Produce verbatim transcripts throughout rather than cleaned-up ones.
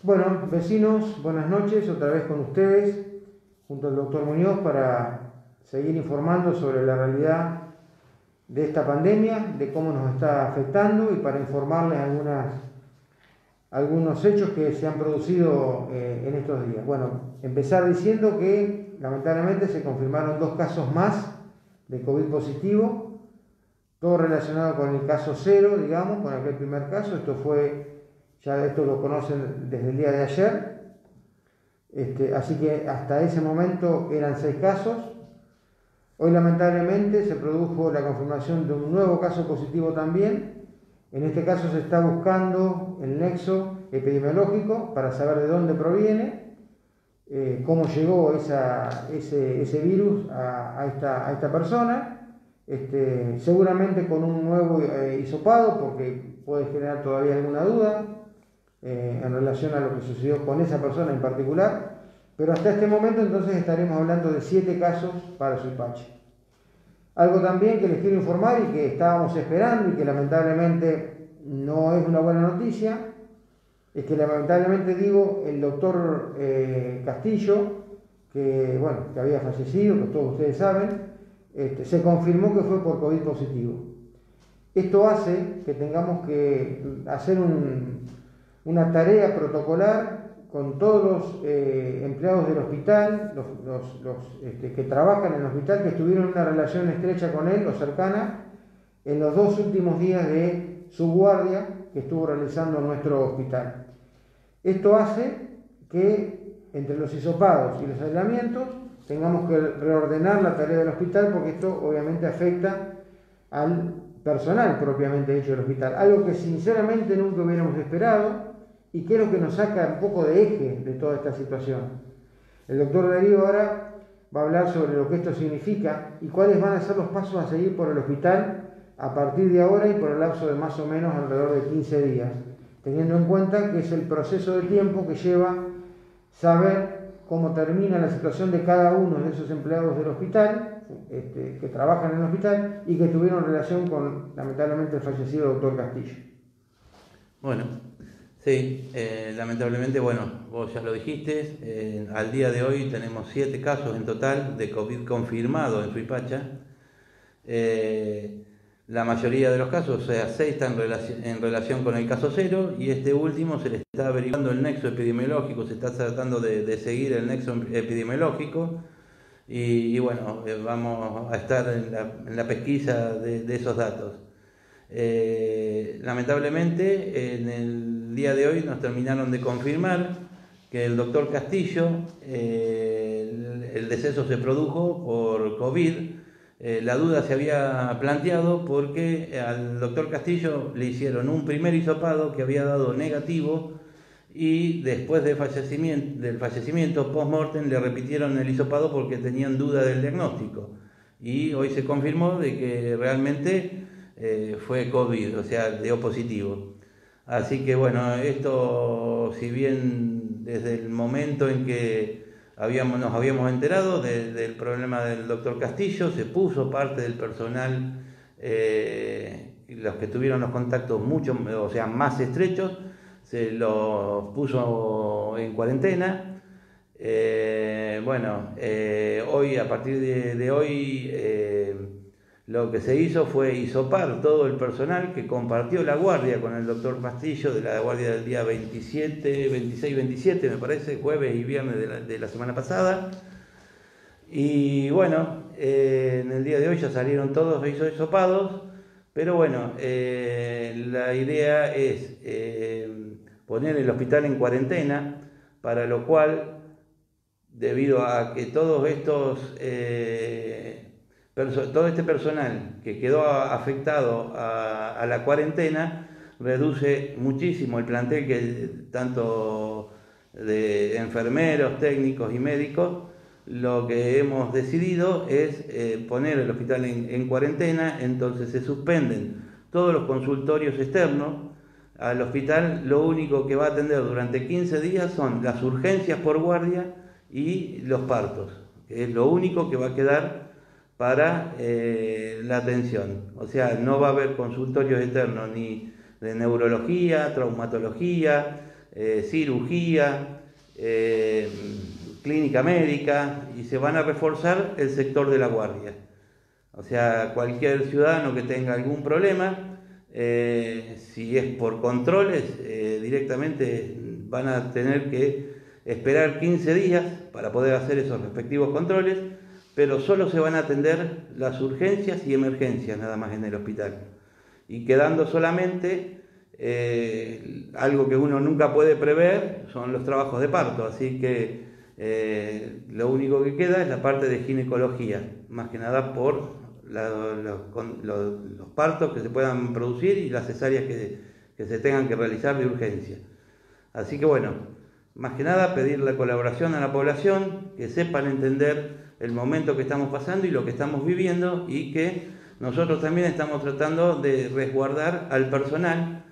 Bueno, vecinos, buenas noches, otra vez con ustedes, junto al doctor Muñoz, para seguir informando sobre la realidad de esta pandemia, de cómo nos está afectando y para informarles algunas, algunos hechos que se han producido eh, en estos días. Bueno, empezar diciendo que lamentablemente se confirmaron dos casos más de COVID positivo, todo relacionado con el caso cero, digamos, con aquel primer caso. Esto fue, ya esto lo conocen desde el día de ayer, este, así que hasta ese momento eran seis casos. Hoy lamentablemente se produjo la confirmación de un nuevo caso positivo también. En este caso se está buscando el nexo epidemiológico para saber de dónde proviene, eh, cómo llegó esa, ese, ese virus a, a, esta, a esta persona. Este, seguramente con un nuevo eh, hisopado, porque puede generar todavía alguna duda eh, en relación a lo que sucedió con esa persona en particular, pero hasta este momento entonces estaremos hablando de siete casos para Suipacha. Algo también que les quiero informar y que estábamos esperando y que lamentablemente no es una buena noticia, es que lamentablemente digo, el doctor eh, Castillo, que bueno, que había fallecido, que todos ustedes saben, Este, se confirmó que fue por COVID positivo. Esto hace que tengamos que hacer un, una tarea protocolar con todos los eh, empleados del hospital, los, los, los este, que trabajan en el hospital, que estuvieron en una relación estrecha con él o cercana en los dos últimos días de su guardia que estuvo realizando en nuestro hospital. Esto hace que entre los hisopados y los aislamientos tengamos que reordenar la tarea del hospital, porque esto obviamente afecta al personal propiamente dicho del hospital, algo que sinceramente nunca hubiéramos esperado y que es lo que nos saca un poco de eje de toda esta situación. El doctor Darío ahora va a hablar sobre lo que esto significa y cuáles van a ser los pasos a seguir por el hospital a partir de ahora y por el lapso de más o menos alrededor de quince días, teniendo en cuenta que es el proceso de tiempo que lleva saber cómo termina la situación de cada uno de esos empleados del hospital, este, que trabajan en el hospital y que tuvieron relación con, lamentablemente, el fallecido doctor Castillo. Bueno, sí, eh, lamentablemente, bueno, vos ya lo dijiste, eh, al día de hoy tenemos siete casos en total de COVID confirmado en Suipacha. Eh, la mayoría de los casos, o sea, seis están en relación, en relación con el caso cero, y este último se le está averiguando el nexo epidemiológico, se está tratando de, de seguir el nexo epidemiológico, y, y bueno, eh, vamos a estar en la, en la pesquisa de, de esos datos. Eh, lamentablemente, en el día de hoy nos terminaron de confirmar que el doctor Castillo, eh, el, el deceso se produjo por COVID. Eh, la duda se había planteado porque al doctor Castillo le hicieron un primer hisopado que había dado negativo, y después del fallecimiento, del fallecimiento post-mortem le repitieron el hisopado porque tenían duda del diagnóstico, y hoy se confirmó de que realmente eh, fue COVID, o sea, dio positivo. Así que bueno, esto, si bien desde el momento en que Habíamos, nos habíamos enterado de, del problema del doctor Castillo, se puso parte del personal, eh, los que tuvieron los contactos mucho, o sea, más estrechos, se los puso en cuarentena. Eh, bueno, eh, hoy, a partir de, de hoy, eh, lo que se hizo fue hisopar todo el personal que compartió la guardia con el doctor Castillo, de la guardia del día veintisiete, veintiséis, veintisiete, me parece, jueves y viernes de la, de la semana pasada. Y bueno, eh, en el día de hoy ya salieron todos hisopados, pero bueno, eh, la idea es eh, poner el hospital en cuarentena, para lo cual, debido a que todos estos... Eh, todo este personal que quedó afectado a, a la cuarentena reduce muchísimo el plantel, que tanto de enfermeros, técnicos y médicos. Lo que hemos decidido es eh, poner el hospital en, en cuarentena, entonces se suspenden todos los consultorios externos al hospital. Lo único que va a atender durante quince días son las urgencias por guardia y los partos, que es lo único que va a quedar para eh, la atención. O sea, no va a haber consultorios externos ni de neurología, traumatología, eh, cirugía, eh, clínica médica, y se van a reforzar el sector de la guardia. O sea, cualquier ciudadano que tenga algún problema, eh, si es por controles, eh, directamente van a tener que esperar quince días para poder hacer esos respectivos controles, pero solo se van a atender las urgencias y emergencias nada más en el hospital, y quedando solamente eh, algo que uno nunca puede prever, son los trabajos de parto, así que eh, lo único que queda es la parte de ginecología, más que nada por la, los, los, los partos que se puedan producir y las cesáreas que, que se tengan que realizar de urgencia. Así que bueno, más que nada pedir la colaboración a la población, que sepan entender el momento que estamos pasando y lo que estamos viviendo, y que nosotros también estamos tratando de resguardar al personal,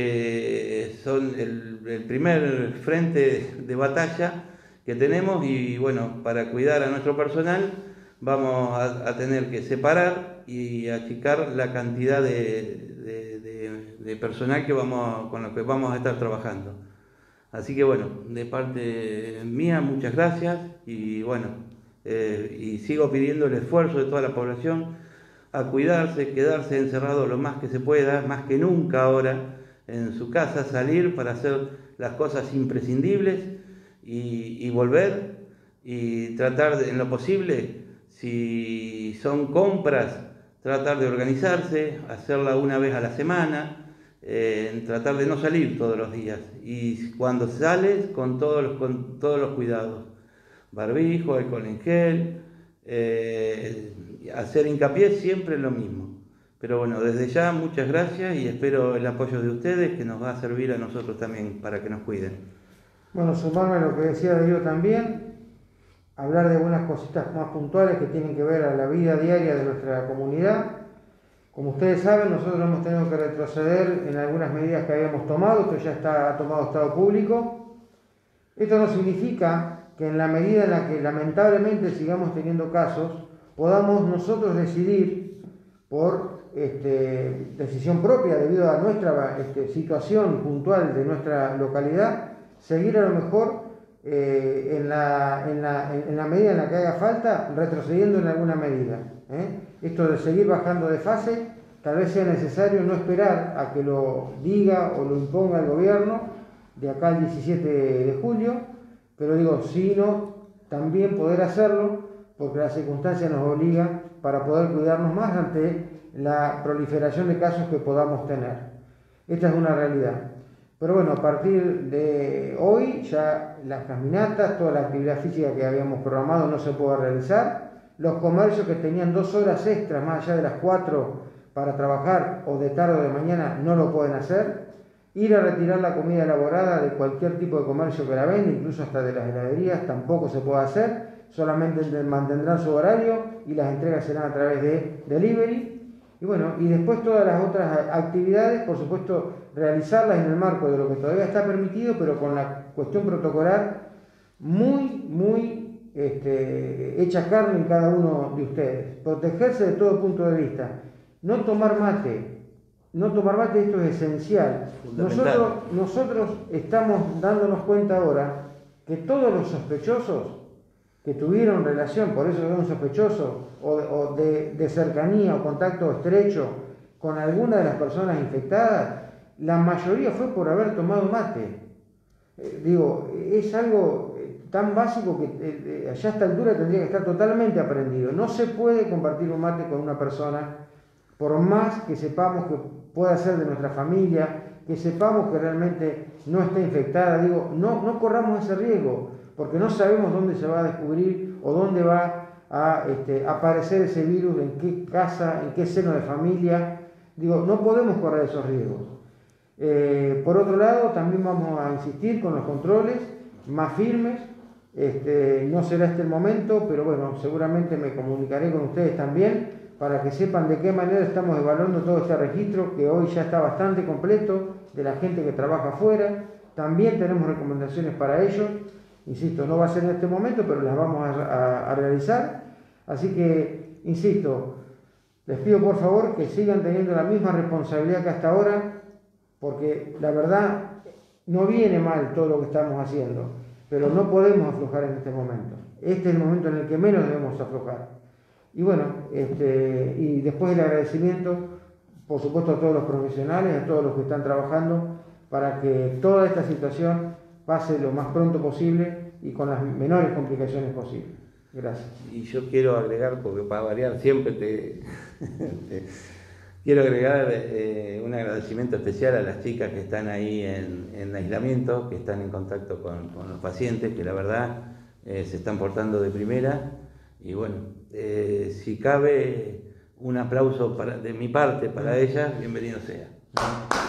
que son el, el primer frente de batalla que tenemos, y bueno, para cuidar a nuestro personal vamos a, a tener que separar y achicar la cantidad de, de, de, de personal que vamos, con lo que vamos a estar trabajando. Así que bueno, de parte mía, muchas gracias, y bueno, eh, y sigo pidiendo el esfuerzo de toda la población a cuidarse, quedarse encerrado lo más que se pueda, más que nunca ahora, en su casa, salir para hacer las cosas imprescindibles y, y volver y tratar de, en lo posible, si son compras, tratar de organizarse, hacerla una vez a la semana, eh, tratar de no salir todos los días, y cuando sales con todos los, con todos los cuidados, barbijo, alcohol en gel, eh, hacer hincapié siempre en lo mismo. Pero bueno, desde ya muchas gracias, y espero el apoyo de ustedes, que nos va a servir a nosotros también para que nos cuiden. Bueno, sumarme a lo que decía Darío también, hablar de algunas cositas más puntuales que tienen que ver a la vida diaria de nuestra comunidad. Como ustedes saben, nosotros hemos tenido que retroceder en algunas medidas que habíamos tomado, esto ya está ha tomado estado público. Esto no significa que en la medida en la que lamentablemente sigamos teniendo casos, podamos nosotros decidir por este, decisión propia, debido a nuestra este, situación puntual de nuestra localidad, seguir a lo mejor eh, en, la, en, la, en la medida en la que haga falta, retrocediendo en alguna medida. ¿eh? Esto de seguir bajando de fase, tal vez sea necesario no esperar a que lo diga o lo imponga el gobierno de acá al diecisiete de julio, pero digo, sino también poder hacerlo, porque las circunstancias nos obligan para poder cuidarnos más ante la proliferación de casos que podamos tener. Esta es una realidad. Pero bueno, a partir de hoy ya las caminatas, toda la actividad física que habíamos programado no se puede realizar. Los comercios que tenían dos horas extras más allá de las cuatro para trabajar, o de tarde o de mañana, no lo pueden hacer. Ir a retirar la comida elaborada de cualquier tipo de comercio que la venda, incluso hasta de las heladerías, tampoco se puede hacer. Solamente mantendrán su horario y las entregas serán a través de delivery. Y bueno, y después todas las otras actividades, por supuesto, realizarlas en el marco de lo que todavía está permitido, pero con la cuestión protocolar muy, muy este, hecha carne en cada uno de ustedes. Protegerse de todo punto de vista. No tomar mate. No tomar mate, esto es esencial. Nosotros, nosotros estamos dándonos cuenta ahora que todos los sospechosos que tuvieron relación, por eso son sospechosos, o, o de, de cercanía o contacto estrecho con alguna de las personas infectadas, la mayoría fue por haber tomado mate. Eh, digo, es algo tan básico que eh, allá a esta altura tendría que estar totalmente aprendido. No se puede compartir un mate con una persona, por más que sepamos que pueda ser de nuestra familia, que sepamos que realmente no está infectada. Digo, no, no corramos ese riesgo, porque no sabemos dónde se va a descubrir o dónde va a este, aparecer ese virus, en qué casa, en qué seno de familia. Digo, no podemos correr esos riesgos. Eh, por otro lado, también vamos a insistir con los controles más firmes. Este, no será este el momento, pero bueno, seguramente me comunicaré con ustedes también para que sepan de qué manera estamos evaluando todo este registro, que hoy ya está bastante completo, de la gente que trabaja afuera. También tenemos recomendaciones para ellos. Insisto, no va a ser en este momento, pero las vamos a, a, a realizar. Así que, insisto, les pido por favor que sigan teniendo la misma responsabilidad que hasta ahora, porque la verdad, no viene mal todo lo que estamos haciendo, pero no podemos aflojar en este momento. Este es el momento en el que menos debemos aflojar. Y bueno, este, y después el agradecimiento, por supuesto, a todos los profesionales, a todos los que están trabajando para que toda esta situación pase lo más pronto posible y con las menores complicaciones posibles. Gracias. Y yo quiero agregar, porque para variar siempre te... te quiero agregar eh, un agradecimiento especial a las chicas que están ahí en, en aislamiento, que están en contacto con, con los pacientes, que la verdad eh, se están portando de primera. Y bueno, eh, si cabe un aplauso para, de mi parte para ellas, bienvenido sea.